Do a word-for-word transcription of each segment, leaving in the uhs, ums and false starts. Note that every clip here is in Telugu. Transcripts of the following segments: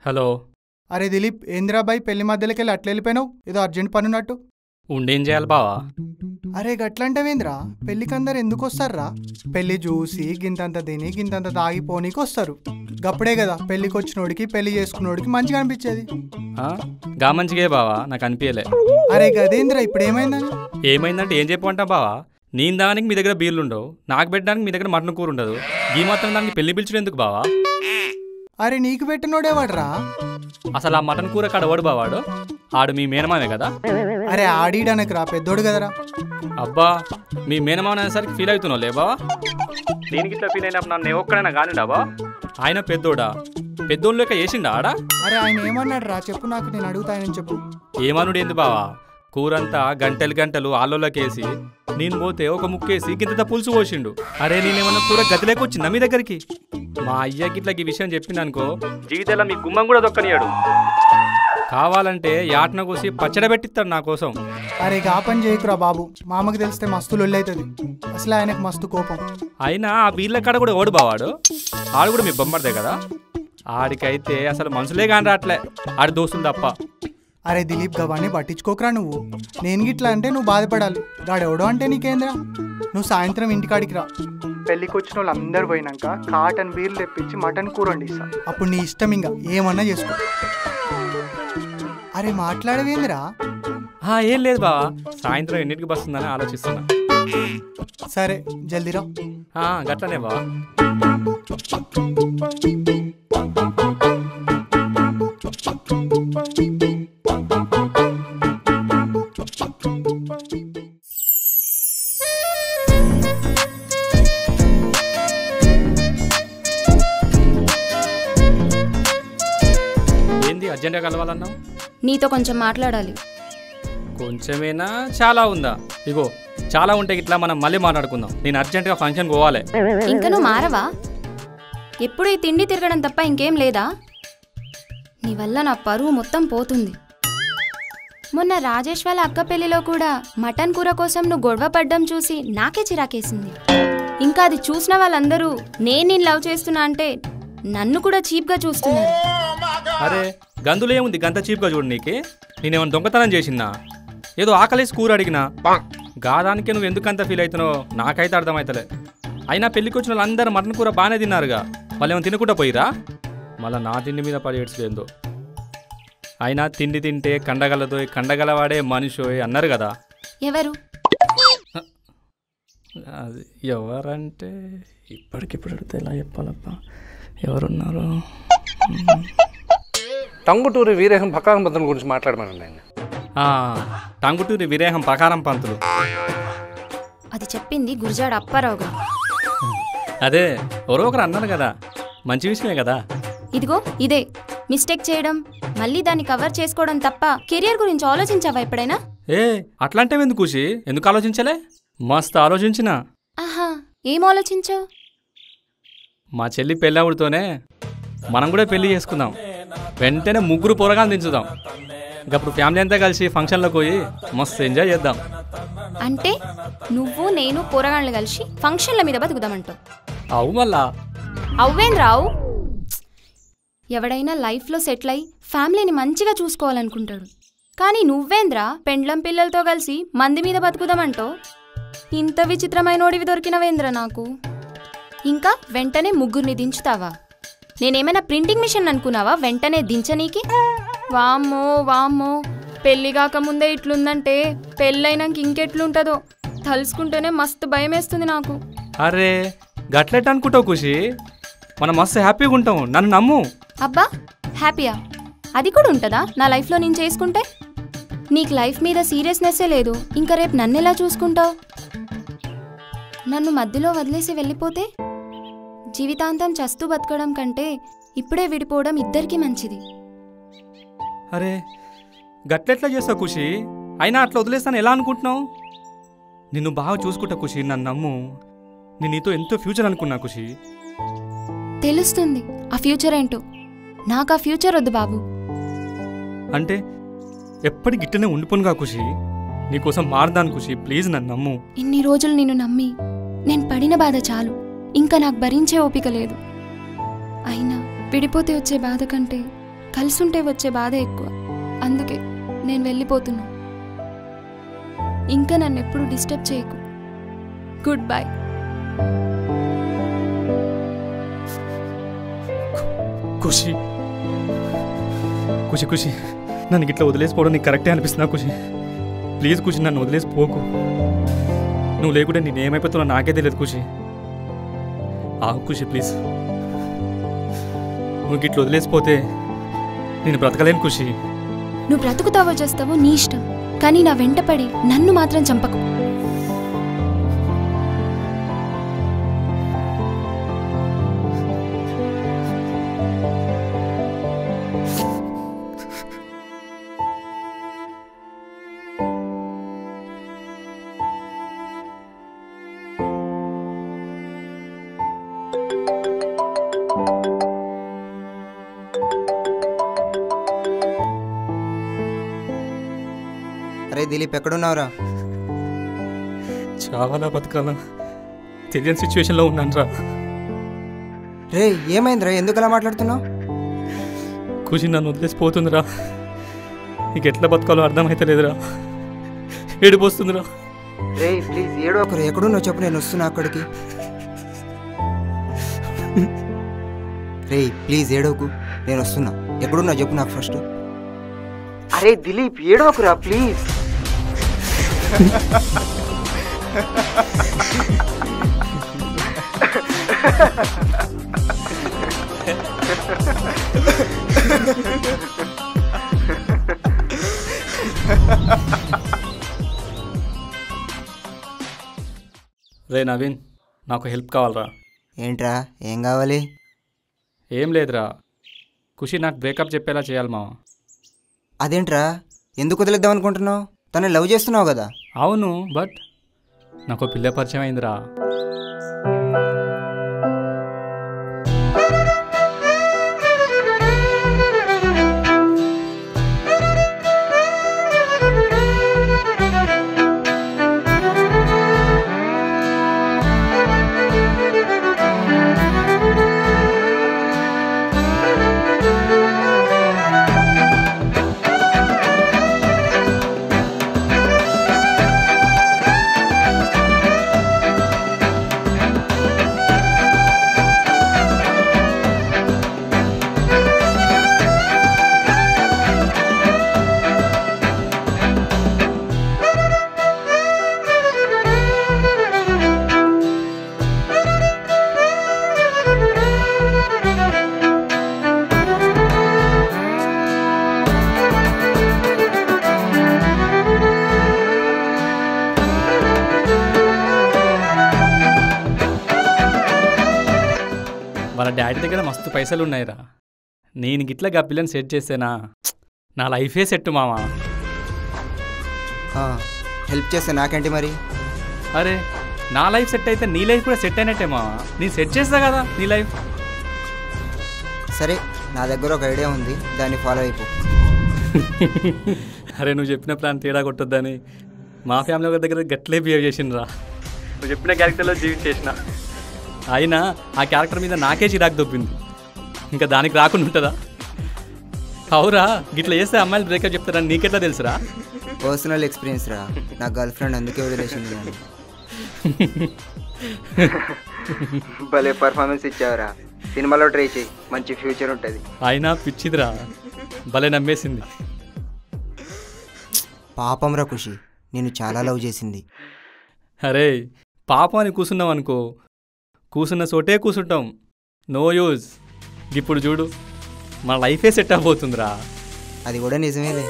హలో. అరే దిలీప్, ఏంద్రాబాయ్ పెళ్లి మధ్యలోకి వెళ్ళి అట్లా వెళ్ళిపోయినావు? ఏదో అర్జెంట్ పని ఉన్నట్టు. ఉండేం చేయాలి బావా? అరే గట్లంటవేంద్రా, పెళ్లికి అందరు ఎందుకు వస్తారా? పెళ్లి చూసి గింతంత తిని గింతంత తాగిపోనీకి వస్తారు. గప్పుడే కదా పెళ్లికి వచ్చినోడికి పెళ్లి చేసుకున్నోడికి మంచిగా అనిపించేది. గా మంచిగా బావా, నాకు అనిపించలే. అరే గదేంద్రా, ఇప్పుడు ఏమైందని? ఏమైందంటే ఏం చెప్పమంటా బావా, నేను దానికి మీ దగ్గర బీర్లు ఉండవు, నాకు పెట్టడానికి మీ దగ్గర మటన్ కూర ఉండదు. ఈ మాత్రం దానికి పెళ్లి పిలిచడం ఎందుకు బావా? అరే నీకు పెట్టినోడేవాడ్రా? అసలు ఆ మటన్ కూర కాడ వాడు బావాడు, ఆడు మీ మేనమామే కదా. అరే ఆడీడనకు రా, పెద్దోడు కదరా. అబ్బా, మీ మేనమామ అనేసరికి ఫీల్ అవుతున్నావు లే బావా. దీనికి ఇట్లా ఫీల్ అయినప్పుడు నన్ను ఒక్కడైనా కానిడా బా? ఆయన పెద్దోడా? పెద్దోళ్ళు లెక్క చేసిండా ఆడా? అరే ఆయన ఏమన్నాడు రా చెప్పు, నాకు నేను అడుగుతాయని చెప్పు. ఏమనుడు ఏంది బావా, కూరంతా గంటలు గంటలు ఆలోలోకేసి నేను పోతే ఒక ముక్కేసి గింత పులుసు పోసిండు. అరే నేనేమన్నా కూర గతిలోకి వచ్చిందా మీ దగ్గరికి? మా అయ్యకి ఇట్లా ఈ విషయం చెప్పిందనుకో, జీవితంలో మీ గుమ్మం కూడా దొక్కనియాడు. కావాలంటే యాటన కోసి పచ్చడి పెట్టిస్తాడు నా కోసం. అరే గా పని చేయకురా బాబు, మామకు తెలిస్తే మస్తు లొల్లైతుంది. అసలు ఆయనకు మస్తు కోపం. అయినా ఆ వీళ్ళ కాడ కూడా ఓడు బావాడు, ఆడు కూడా మీ బొమ్మడిదే కదా. ఆడికైతే అసలు మనుషులే కాని రావట్లే, ఆడి దోస్తులు తప్ప. అరే దిలీప్, గవాన్ని పట్టించుకోకరా నువ్వు. నేను గిట్లా అంటే నువ్వు బాధపడాలి, గాడెవడో అంటే నీకేంద్రా. నువ్వు సాయంత్రం ఇంటికాడికి రా, పెళ్ళికి వచ్చిన వాళ్ళు అందరు పోయినాక కాటన్ బీర్లు తెప్పించి మటన్ కూర వండిస్తా. అప్పుడు నీ ఇష్టం, ఇంకా ఏమన్నా చేసుకో. అరే మాట్లాడవేందిరా? ఏం లేదు బావా, సాయంత్రం ఎన్నింటికి వస్తుందని ఆలోచిస్తున్నా. సరే జల్దీరా. గట్లనే బావా. ఏంది అర్జెంట్గా కలవాలన్నావు? నీతో కొంచెం మాట్లాడాలి. కొంచెమేనా చాలా ఉందా? ఇగో చాలా ఉంటే ఇట్లా మనం మళ్ళీ మాట్లాడుకుందాం. నేను అర్జెంటుగా ఫంక్షన్ పోవాలి. ఇంకా నువ్వు మారవా? ఎప్పుడు ఈ తిండి తిరగడం తప్ప ఇంకేం లేదా? నీ వల్ల నా పరువు మొత్తం పోతుంది. మొన్న రాజేష్ వాళ్ళ అక్క పెళ్లిలో కూడా మటన్ కూర కోసం నువ్వు గొడవ పడ్డం చూసి నాకే చిరాకేసింది. ఇంకా అది చూసిన వాళ్ళందరూ నేను నేను లవ్ చేస్తున్నా అంటే నన్ను కూడా చీప్గా చూస్తున్నారు. అరే గందులేముంది గంత చీప్గా చూడు, నీకే నేనేమన్నా దొంగతనం చేసినా? ఏదో ఆకలేసి కూర అడిగినా గాదానికే నువ్వు ఎందుకంత ఫీల్ అవుతున్నావు నాకైతే అర్థమవుతలే. అయినా పెళ్ళికి వచ్చిన వాళ్ళందరూ మటన్ కూర బాగానే తిన్నారుగా, వాళ్ళు ఏమైనా తినకుండా పోయిరా? మళ్ళీ నా తిండి మీద పడి ఏడ్చలేదో. అయినా తిండి తింటే కండగలదో, కండగలవాడే మనిషి అన్నారు కదా. ఎవరు? అది ఎవరంటే ఇప్పటికిప్పుడు అడిగితే ఎలా చెప్పాలప్పా, ఎవరున్నారు? టంగుటూరి వీరేహం పకారం పంతుల గురించి మాట్లాడమనండి ఆయన. టంగుటూరి వీరేహం పకారం పంతులు అది చెప్పింది గురజాడ అప్పారావు గారు. అదే ఎవరో ఒకరు అన్నారు కదా, మంచి విషయమే కదా. ఇదిగో ఇదే మిస్టేక్ చేయడం, మళ్ళీ దాన్ని కవర్ చేసుకోవడం తప్ప కెరియర్ గురించి ఆలోచించావా ఎప్పుడైనా? ఏ అట్లాంటే ఎందుకు ఖుషి, ఎందుకు ఆలోచించలే? మస్తు ఆలోచించిన. ఆహా, ఏం ఆలోచించావు? మా చెల్లి పెళ్ళవుడితోనే మనం కూడా పెళ్లి చేసుకుందాం, వెంటనే ముగ్గురు పొరగాలు దించుదాం. ఇంకప్పుడు ఫ్యామిలీ అంతా కలిసి ఫంక్షన్లోకి పోయి మస్తు ఎంజాయ్ చేద్దాం. అంటే నువ్వు నేను పొరగాళ్ళు కలిసి ఫంక్షన్ల మీద బతుకుదామంటావు? అవు మళ్ళా అవ్వేం రావు. ఎవడైనా లైఫ్లో సెటిల్ అయి ఫ్యామిలీని మంచిగా చూసుకోవాలనుకుంటాడు. కానీ నువ్వేంద్రా పెండ్లం పిల్లలతో కలిసి మంది మీద బతుకుదామంటావు? ఇంత విచిత్రమైనోడివి దొరికినవేంద్రా నాకు. ఇంకా వెంటనే ముగ్గురిని దించుతావా? నేనేమైనా ప్రింటింగ్ మిషన్ అనుకున్నావా వెంటనే దించనీకి? వామ్మో వామ్మో, పెళ్ళి కాకముందే ఇట్లుందంటే పెళ్ళైనాక ఇంకెట్లుంటుందో తలుసుకుంటేనే మస్తు భయం వేస్తుంది నాకు. అరే గట్లెట్ అనుకుంటావు ఖుషి, మనం మస్తు హ్యాపీగా ఉంటాం, నన్ను నమ్ము. అబ్బా హ్యాపీయా? అది కూడా ఉంటుందా నా లైఫ్లో నేను చేసుకుంటే? నీకు లైఫ్ మీద సీరియస్నెస్సే లేదు, ఇంకా రేపు నన్ను ఎలా చూసుకుంటావు? నన్ను మధ్యలో వదిలేసి వెళ్ళిపోతే జీవితాంతం చస్తూ బతకడం కంటే ఇప్పుడే విడిపోవడం ఇద్దరికీ మంచిది. అరే గట్లెట్లా చేస్తావు ఖుషి? అయినా అట్లా వదిలేస్తాను ఎలా అనుకుంటున్నావు? నిన్ను బాగా చూసుకుంటా ఖుషి, నన్ను నమ్ము. నేను నీతో ఎంతో ఫ్యూచర్ అనుకున్నా ఖుషి. తెలుస్తుంది ఆ ఫ్యూచర్ ఏంటో. నాకు ఆ ఫ్యూచర్ వద్దు బాబు. అంటే ఎప్పటి గిట్టనే ఉండిపోనుగా ఖుషి, నీకోసం మారదాను ఖుషి, ప్లీజ్ నన్ను నమ్ము. ఇన్ని రోజులు నిన్ను నమ్మి నేను పడిన బాధ చాలు, ఇంకా నాకు భరించే ఓపిక లేదు. అయినా విడిపోతే వచ్చే బాధ కంటే కలిసుంటే వచ్చే బాధ ఎక్కువ. అందుకే నేను వెళ్ళిపోతున్నా. ఇంకా నన్ను ఎప్పుడు డిస్టర్బ్ చేయకు. Good bye. ఖుషి ఖుషి ఖుషి నన్ను ఇట్లా వదిలేసిపోవడం నీకు కరెక్టే అనిపిస్తున్నా ఖుషి. ప్లీజ్ ఖుషి, నన్ను వదిలేసిపోకు. నువ్వు లేకుంటే నేను ఏమైపోతున్నా నాకే తెలియదు ఖుషి. ఆగు ఖుషి ప్లీజ్. నువ్వు ఇట్లా వదిలేసిపోతే నేను బ్రతకలేను ఖుషి. నువ్వు బ్రతుకుతావో చేస్తావో నీ ఇష్టం, కానీ నా వెంటపడి నన్ను మాత్రం చంపకు. అరే దిలీప్, ఎక్కడున్నావురా? చాలా బతకాల తెలియని సిచ్యువేషన్లో ఉన్నాను రా. రే ఏమైందిరా, ఎందుకు అలా మాట్లాడుతున్నావు? ఖుషి నన్ను వదిలేసిపోతుందిరా. నీకు ఎట్లా బతకాలో అర్థమైతే లేదురా. ఏడిపోస్తుందిరా. రే ప్లీజ్ ఏడో ఒకరు, ఎక్కడున్నావు చెప్పు, నేను వస్తున్నా అక్కడికి. రే ప్లీజ్ ఏడోకు, నేను వస్తున్నా. ఎక్కడున్నావు చెప్పు నాకు ఫస్ట్. అరే దిలీప్ ఏడోకురా ప్లీజ్. రే నవీన్, నాకు హెల్ప్ కావాలరా. ఏంట్రా, ఏం కావాలి? ఏం లేదురా, ఖుషి నాకు బ్రేకప్ చెప్పేలా చేయాలి మావా. అదేంట్రా, ఎందుకు వదిలేద్దాం అనుకుంటున్నావు? తను లవ్ చేస్తున్నావు కదా. అవును, బట్ నాకు పిల్ల పరిచయం అయిందిరా. వాళ్ళ డాడీ దగ్గర మస్తు పైసలు ఉన్నాయిరా. నేను గిట్లా గా పిల్లని సెట్ చేసేనా, నా లైఫే సెట్ మావా. హెల్ప్ చేస్తే నాకేంటి మరి? అరే నా లైఫ్ సెట్ అయితే నీ లైఫ్ కూడా సెట్ అయినట్టే మావా. నేను సెట్ చేస్తా కదా నీ లైఫ్. సరే, నా దగ్గర ఒక ఐడియా ఉంది, దాన్ని ఫాలో అయిపో. అరే నువ్వు చెప్పిన ప్లాన్ తేడా కొట్టొద్దని మా ఫ్యామిలీ ఒక దగ్గర గట్లే బిహేవ్ చేసిండ్రా. నువ్వు చెప్పిన క్యారెక్టర్లో జీవించేసిన, అయినా ఆ క్యారెక్టర్ మీద నాకే చిరాకు దొబ్బింది. ఇంకా దానికి రాకుండా ఉంటుందా? అవురా, గిట్లా చేస్తే అమ్మాయిలు బ్రేకప్ చెప్తారని నీకెట్లా తెలుసురా? పర్సనల్ ఎక్స్పీరియన్స్ రా, నా గర్ల్ ఫ్రెండ్ అందుకే వదిలేసింది నన్ను. భలే పర్ఫార్మెన్స్ ఇచ్చావురా. సినిమాలో ట్రై చేయి, మంచి ఫ్యూచర్ ఉంటుంది. అయినా పిచ్చిదిరా, భలే నమ్మేసింది. పాపం రా ఖుషి, నేను చాలా లవ్ చేసింది. అరే పాపం అని కూర్చున్నాం అనుకో, కూర్చున్న చోటే కూర్చుంటాం, నో యూజ్. ఇప్పుడు చూడు మన లైఫే సెట్ అయిపోతుందిరా. అది కూడా నిజమేలే.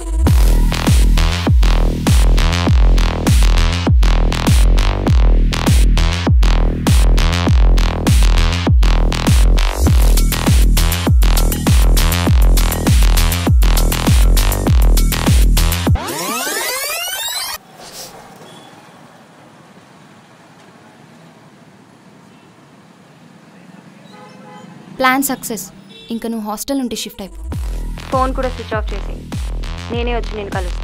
Plan success. ఇంకా నువ్వు హాస్టల్ నుండి షిఫ్ట్ అయిపో. ఫోన్ కూడా స్విచ్ ఆఫ్ చేసి నేనే వచ్చి నేను కలుస్తాను.